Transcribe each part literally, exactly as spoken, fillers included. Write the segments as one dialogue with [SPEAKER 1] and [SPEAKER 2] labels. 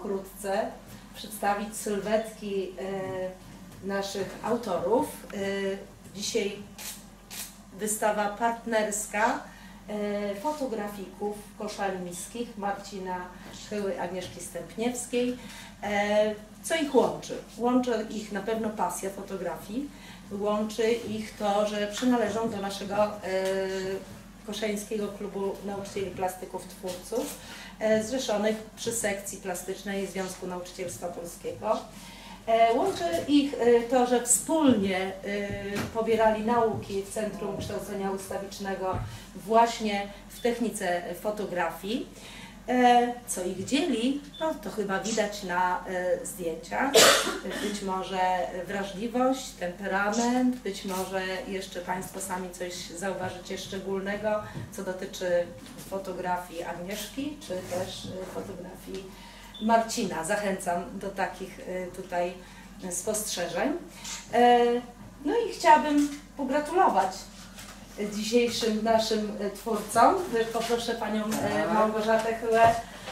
[SPEAKER 1] pokrótce przedstawić sylwetki naszych autorów. Dzisiaj wystawa partnerska fotografików koszalińskich Marcina Chyły, Agnieszki Stępniewskiej. Co ich łączy? Łączy ich na pewno pasja fotografii, łączy ich to, że przynależą do naszego Koszalińskiego Klubu Nauczycieli Plastyków Twórców, zrzeszonych przy sekcji plastycznej Związku Nauczycielstwa Polskiego. Łączy ich to, że wspólnie pobierali nauki w Centrum Kształcenia Ustawicznego właśnie w technice fotografii. Co ich dzieli, no to chyba widać na zdjęciach. Być może wrażliwość, temperament, być może jeszcze Państwo sami coś zauważycie szczególnego, co dotyczy fotografii Agnieszki, czy też fotografii Marcina. Zachęcam do takich tutaj spostrzeżeń. No i chciałabym pogratulować dzisiejszym naszym twórcom. Poproszę Panią Małgorzatę Chyłę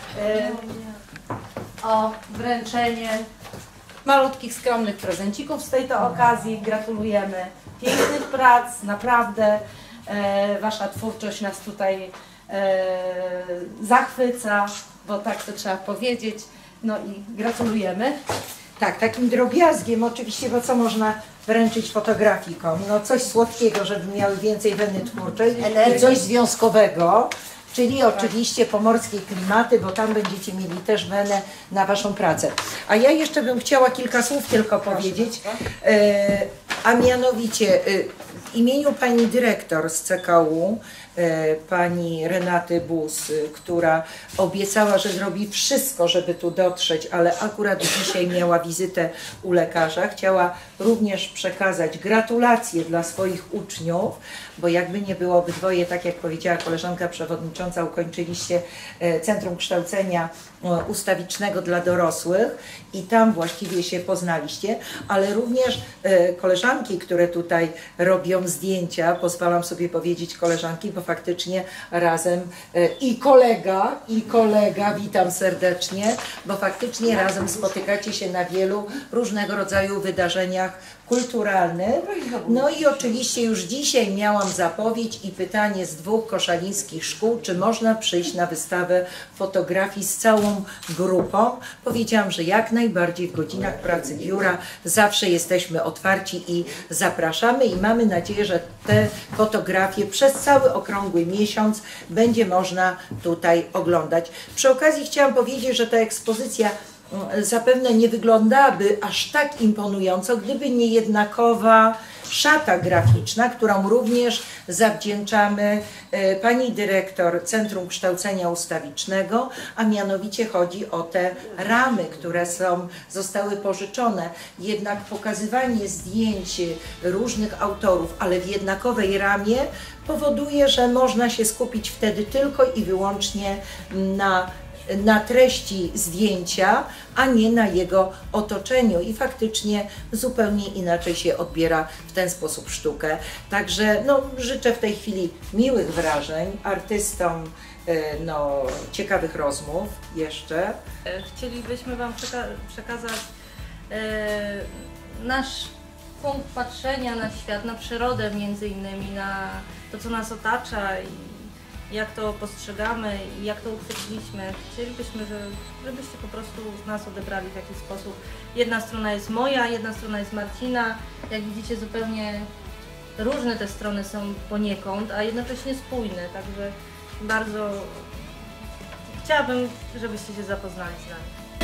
[SPEAKER 1] o wręczenie malutkich, skromnych prezencików z tej to okazji. Gratulujemy pięknych prac, naprawdę Wasza twórczość nas tutaj zachwyca, bo tak to trzeba powiedzieć. No i gratulujemy.
[SPEAKER 2] Tak, takim drobiazgiem oczywiście, bo co można wręczyć fotografikom? No coś słodkiego, żeby miały więcej weny twórczej i coś związkowego, czyli oczywiście pomorskie klimaty, bo tam będziecie mieli też wenę na Waszą pracę. A ja jeszcze bym chciała kilka słów tylko powiedzieć, e, a mianowicie e, w imieniu Pani Dyrektor z C K U, Pani Renaty Bus, która obiecała, że zrobi wszystko, żeby tu dotrzeć, ale akurat dzisiaj miała wizytę u lekarza. Chciała również przekazać gratulacje dla swoich uczniów, bo jakby nie było, obydwoje, tak jak powiedziała koleżanka przewodnicząca, ukończyliście Centrum Kształcenia Ustawicznego dla dorosłych i tam właściwie się poznaliście, ale również koleżanki, które tutaj robią zdjęcia, pozwalam sobie powiedzieć koleżanki, bo faktycznie razem i kolega, i kolega, witam serdecznie, bo faktycznie razem spotykacie się na wielu różnego rodzaju wydarzeniach kulturalnych. No i oczywiście już dzisiaj miałam zapowiedź i pytanie z dwóch koszalińskich szkół, czy można przyjść na wystawę fotografii z całą grupą. Powiedziałam, że jak najbardziej w godzinach pracy biura zawsze jesteśmy otwarci i zapraszamy i mamy nadzieję, że te fotografie przez cały okrągły miesiąc będzie można tutaj oglądać. Przy okazji chciałam powiedzieć, że ta ekspozycja zapewne nie wyglądałaby aż tak imponująco, gdyby nie jednakowa szata graficzna, którą również zawdzięczamy Pani Dyrektor Centrum Kształcenia Ustawicznego, a mianowicie chodzi o te ramy, które są, zostały pożyczone. Jednak pokazywanie zdjęć różnych autorów, ale w jednakowej ramie powoduje, że można się skupić wtedy tylko i wyłącznie na na treści zdjęcia, a nie na jego otoczeniu i faktycznie zupełnie inaczej się odbiera w ten sposób sztukę. Także no, życzę w tej chwili miłych wrażeń artystom, no, ciekawych rozmów jeszcze.
[SPEAKER 3] Chcielibyśmy Wam przeka przekazać e, nasz punkt patrzenia na świat, na przyrodę między innymi, na to, co nas otacza i jak to postrzegamy i jak to uchwyciliśmy. Chcielibyśmy, żebyście po prostu nas odebrali w jakiś sposób. Jedna strona jest moja, jedna strona jest Marcina. Jak widzicie, zupełnie różne te strony są poniekąd, a jednocześnie spójne. Także bardzo chciałabym, żebyście się zapoznali z nami.